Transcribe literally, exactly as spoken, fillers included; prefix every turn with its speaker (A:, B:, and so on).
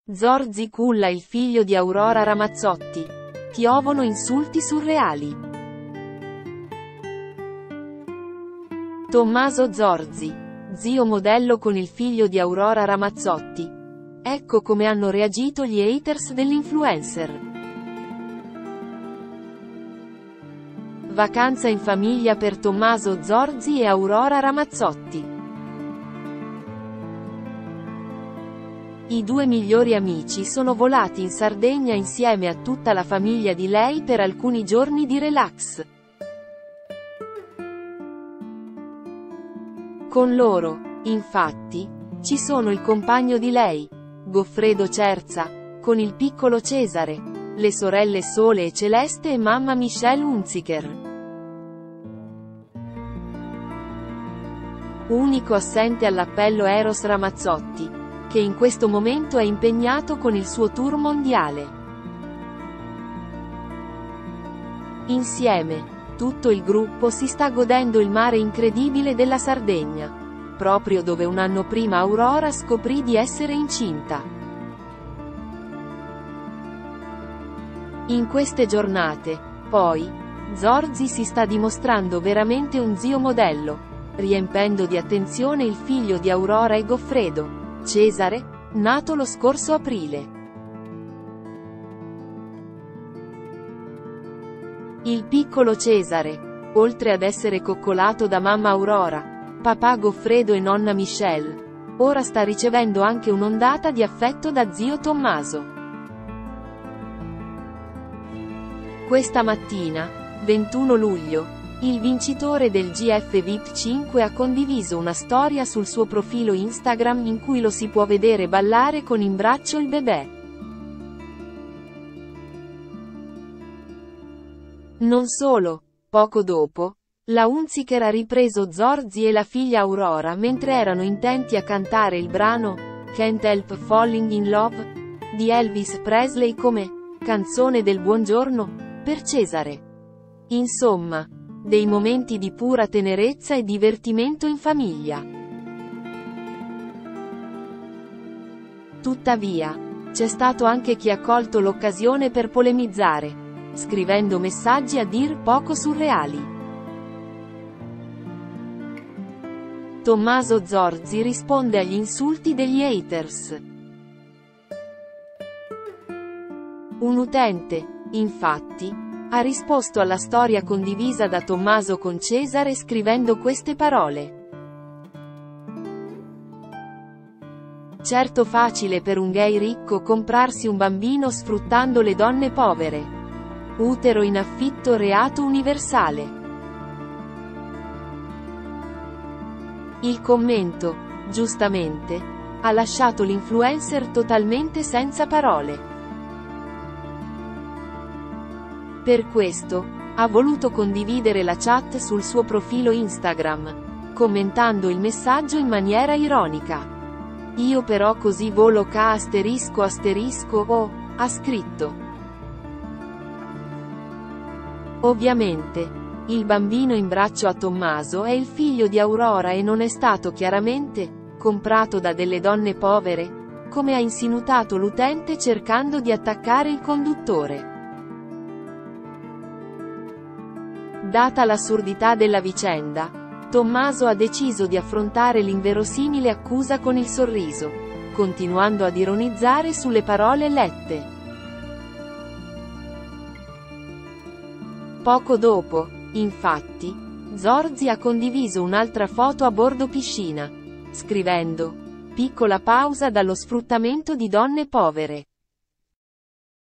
A: Zorzi culla il figlio di Aurora Ramazzotti. Piovono insulti surreali. Tommaso Zorzi, zio modello con il figlio di Aurora Ramazzotti. Ecco come hanno reagito gli haters dell'influencer. Vacanza in famiglia per Tommaso Zorzi e Aurora Ramazzotti. I due migliori amici sono volati in Sardegna insieme a tutta la famiglia di lei per alcuni giorni di relax. Con loro, infatti, ci sono il compagno di lei, Goffredo Cerza, con il piccolo Cesare, le sorelle Sole e Celeste e mamma Michelle Hunziker. Unico assente all'appello Eros Ramazzotti, che in questo momento è impegnato con il suo tour mondiale. Insieme, tutto il gruppo si sta godendo il mare incredibile della Sardegna, proprio dove un anno prima Aurora scoprì di essere incinta. In queste giornate, poi, Zorzi si sta dimostrando veramente un zio modello, riempendo di attenzione il figlio di Aurora e Goffredo, Cesare, nato lo scorso aprile. Il piccolo Cesare, oltre ad essere coccolato da mamma Aurora, papà Goffredo e nonna Michelle, ora sta ricevendo anche un'ondata di affetto da zio Tommaso. Questa mattina, ventuno luglio, il vincitore del G F V I P cinque ha condiviso una storia sul suo profilo Instagram in cui lo si può vedere ballare con in braccio il bebè. Non solo, poco dopo, la Hunziker ha ripreso Zorzi e la figlia Aurora mentre erano intenti a cantare il brano Can't Help Falling in Love di Elvis Presley come canzone del buongiorno per Cesare. Insomma, dei momenti di pura tenerezza e divertimento in famiglia. Tuttavia, c'è stato anche chi ha colto l'occasione per polemizzare, scrivendo messaggi a dir poco surreali. Tommaso Zorzi risponde agli insulti degli haters. Un utente, infatti, ha risposto alla storia condivisa da Tommaso con Cesare scrivendo queste parole. Certo facile per un gay ricco comprarsi un bambino sfruttando le donne povere. Utero in affitto reato universale. Il commento, giustamente, ha lasciato l'influencer totalmente senza parole. Per questo, ha voluto condividere la chat sul suo profilo Instagram, commentando il messaggio in maniera ironica. Io però così volo K asterisco asterisco O, ha scritto. Ovviamente, il bambino in braccio a Tommaso è il figlio di Aurora e non è stato chiaramente comprato da delle donne povere, come ha insinuato l'utente cercando di attaccare il conduttore. Data l'assurdità della vicenda, Tommaso ha deciso di affrontare l'inverosimile accusa con il sorriso, continuando ad ironizzare sulle parole lette. Poco dopo, infatti, Zorzi ha condiviso un'altra foto a bordo piscina, scrivendo: "Piccola pausa dallo sfruttamento di donne povere".